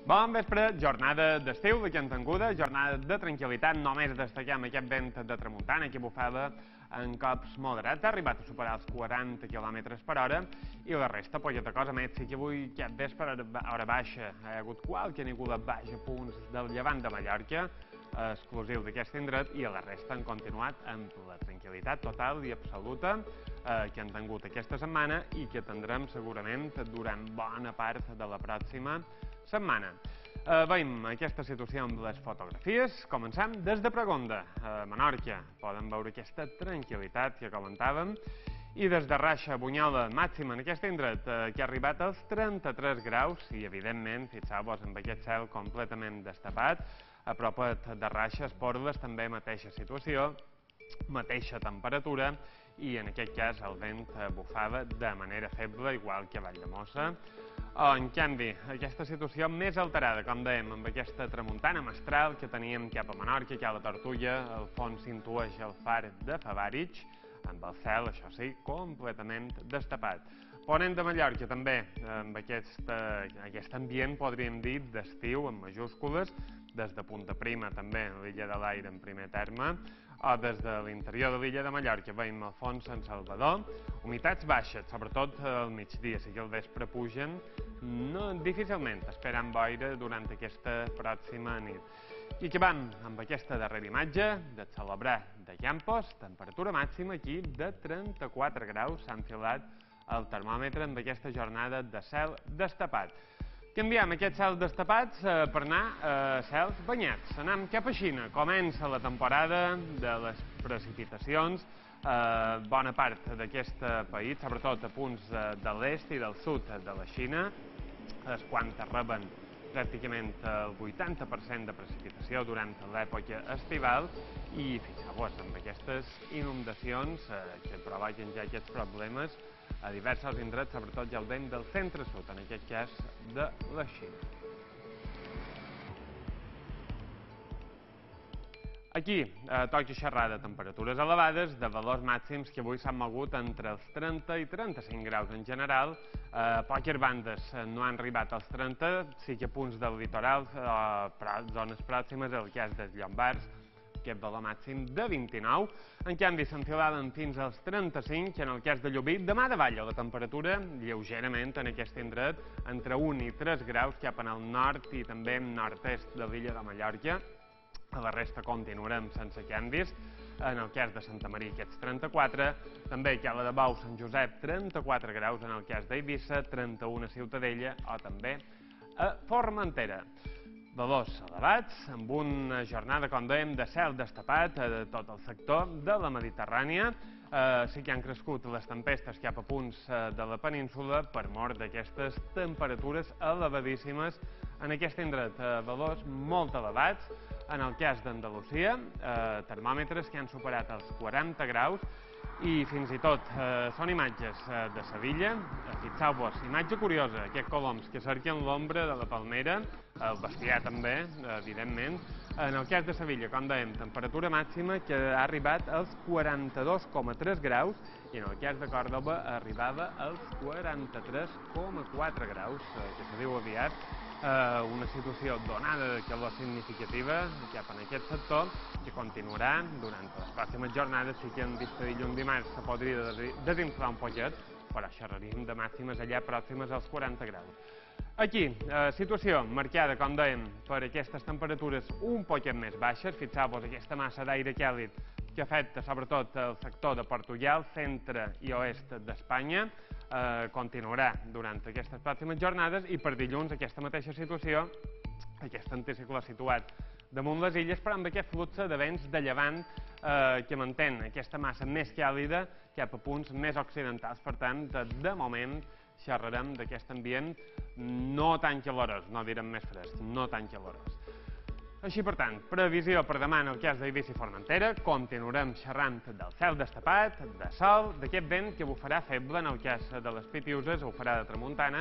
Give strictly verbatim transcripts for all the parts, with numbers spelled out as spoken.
Bon vespre, jornada d'estiu de Cantanguda, jornada de tranquil·litat, només destaquem aquest vent de tramuntana que bufava en cops moderats, ha arribat a superar els quaranta quilòmetres per hora i la resta, poqueta cosa més, sí que avui aquest vespre a hora baixa hi ha hagut qualque niguda baixa a punts del llevant de Mallorca, exclusiu d'aquest indret, i a la resta han continuat amb la tranquil·litat total i absoluta eh, que han tingut aquesta setmana i que tindrem segurament durant bona part de la pròxima setmana. Eh, veiem aquesta situació amb les fotografies. Comencem des de Pregonda, a Menorca. Poden veure aquesta tranquil·litat que comentàvem. I des de Raixa, Bunyola, màxima en aquest indret, eh, que ha arribat als trenta-tres graus i, evidentment, fixeu-vos amb aquest cel completament destapat. A prop de Raixa, Esporles, també mateixa situació, mateixa temperatura, i en aquest cas el vent bufava de manera feble, igual que a Valldemossa. O, en canvi, aquesta situació més alterada, com dèiem, amb aquesta tramuntana mestral que teníem cap a Menorca, cap a la Tortulla, al fons s'intueix el far de Favarich, amb el cel, això sí, completament destapat. Ponent de Mallorca, també, amb aquest, aquest ambient, podríem dir, d'estiu, en majúscules, des de Punta Prima, també, l'illa de l'Aire en primer terme, o des de l'interior de l'illa de Mallorca, veiem al fons Sant Salvador, humitats baixes, sobretot al migdia, si que al vespre pugen, no, difícilment esperen boira durant aquesta pròxima nit. I acabam amb aquesta darrera imatge de celebrar de Campos, temperatura màxima aquí de trenta-quatre graus, s'ha enfilat el termòmetre amb aquesta jornada de cel destapat. Canviem aquests cels destapats eh, per anar a cels banyats. Anem cap a Xina. Comença la temporada de les precipitacions. Eh, bona part d'aquest país, sobretot a punts de l'est i del sud de la Xina, és quan reben pràcticament el vuitanta per cent de precipitació durant l'època estival i fixeu-vos amb aquestes inundacions eh, que provoquen ja aquests problemes a diversos indrets, sobretot ja el vent del centre-sud, en aquest cas de la Xina. Aquí eh, toca xerrar de temperatures elevades, de valors màxims que avui s'han mogut entre els trenta i trenta-cinc graus en general. Eh, poques bandes no han arribat als trenta, sí que punts del litoral, eh, zones pròximes, el cas dels Llombards, aquest valor màxim de vint-i-nou. En canvi, s'enfilaven fins als trenta-cinc, en el cas de Llubí. Demà davalla la temperatura, lleugerament en aquest indret, entre un i tres graus cap en el nord i també en nord-est de l'illa de Mallorca. A la resta continuarem sense canvis. En el cas de Santa Maria, aquests trenta-quatre. També a la de Bou, Sant Josep, trenta-quatre graus. En el cas d'Eivissa, trenta-u a Ciutadella o també a Formentera. Valors elevats, amb una jornada, com dèiem, de cel destapat a tot el sector de la Mediterrània. Eh, sí que han crescut les tempestes cap a punts eh, de la península per mort d'aquestes temperatures elevadíssimes en aquest indret. Eh, valors molt elevats. En el cas d'Andalusia, eh, termòmetres que han superat els quaranta graus i fins i tot eh, són imatges eh, de Sevilla. Eh, Fixeu-vos, imatge curiosa, aquests coloms que cerquen l'ombra de la palmera, el bestiar també, eh, evidentment. En el cas de Sevilla, com dèiem, temperatura màxima que ha arribat als quaranta-dos coma tres graus i en el cas de Còrdova arribava als quaranta-tres coma quatre graus, eh, que se diu aviat. Eh, una situació donada de calor significativa cap en aquest sector que continuarà durant les pròximes jornades. Sí que en vista dilluns dimarts se podria desinflar un poquet, però xerraríem de màximes allà pròximes als quaranta graus. Aquí, eh, situació marcada, com dèiem, per aquestes temperatures un poquet més baixes. Fixeu-vos aquesta massa d'aire càlid que afecta sobretot el sector de Portugal, centre i oest d'Espanya. Eh, continuarà durant aquestes pròximes jornades i per dilluns aquesta mateixa situació, aquest anticicló situat damunt les illes, però amb aquest flux de vents de llevant eh, que mantén aquesta massa més càlida cap a punts més occidentals. Per tant, de, de moment, xerrarem d'aquest ambient no tan calorós, no direm més fresc, no tan calorós. Així, per tant, previsió per demà en el cas d'Eivissa i Formentera. Continuarem xerrant del cel destapat, de sol, d'aquest vent que bufarà feble en el cas de les Pitiuses, ho farà de tramuntana,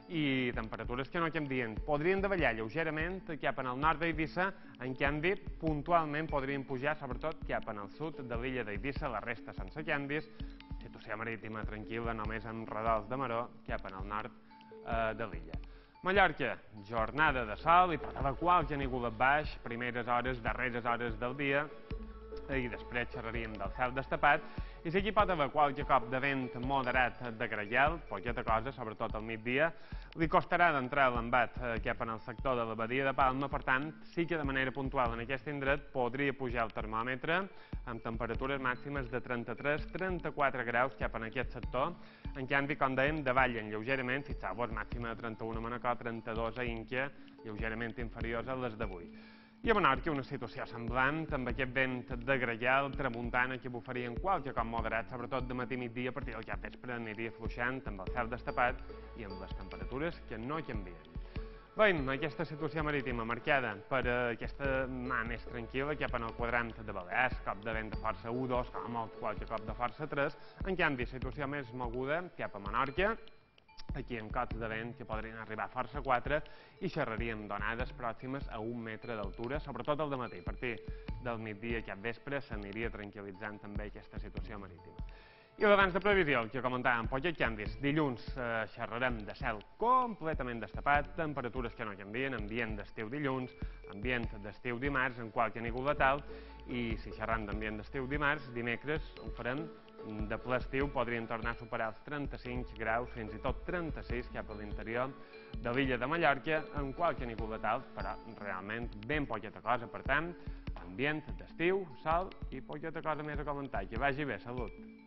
i temperatures que no canvien. Podrien davallar lleugerament cap en el nord d'Eivissa, en canvi, puntualment podrien pujar, sobretot cap en el sud de l'illa d'Eivissa, la resta sense canvis. Situació marítima tranquil·la, només amb redals de maró cap en el nord eh, de l'illa. Mallorca, jornada de sol, hi pot haver qualque núvolet baix, primeres hores, darreres hores del dia, i després xerraríem del cel destapat, i sí que hi pot haver qualque cop de vent moderat de grallel, poqueta cosa, sobretot al migdia. Li costarà d'entrar a l'embat cap en el sector de la badia de Palma, per tant, sí que de manera puntual en aquest indret podria pujar el termòmetre amb temperatures màximes de trenta-tres a trenta-quatre graus cap en aquest sector. En canvi, com dèiem, davallen lleugerament, fixeu-vos, màxima de trenta-u a Manacor, trenta-dos a Inca, lleugerament inferiors a les d'avui. I a Menorca una situació semblant, amb aquest vent de grallel, tramuntana, que bufaria en qualque cop moderat, sobretot de matí i migdia, a partir del capvespre aniria fluixant amb el cel destapat i amb les temperatures que no canvien. Veiem aquesta situació marítima marcada per aquesta mà més tranquil·la cap en el quadrant de Balears, cop de vent de força u, dos, com a molt qualque cop de força tres, en canvi situació més moguda cap a Menorca, aquí amb cots de vent que podrien arribar a força quatre i xerraríem d'onades pròximes a un metre d'altura, sobretot al dematí. A partir del migdia cap vespre s'aniria tranquil·litzant també aquesta situació marítima. I l'abans de previsió, el que comentàvem, pocs canvis. Dilluns eh, xerrarem de cel completament destapat, temperatures que no canvien, ambient d'estiu dilluns, ambient d'estiu dimarts, en qualque núvolet alt, i si xerram d'ambient d'estiu dimarts, dimecres ho farem de ple estiu, podrien tornar a superar els trenta-cinc graus, fins i tot trenta-sis cap a l'interior de l'illa de Mallorca, en qualque núvolet alt, però realment ben poqueta cosa. Per tant, ambient d'estiu, sol i poqueta cosa més a comentar. Que vagi bé, salut!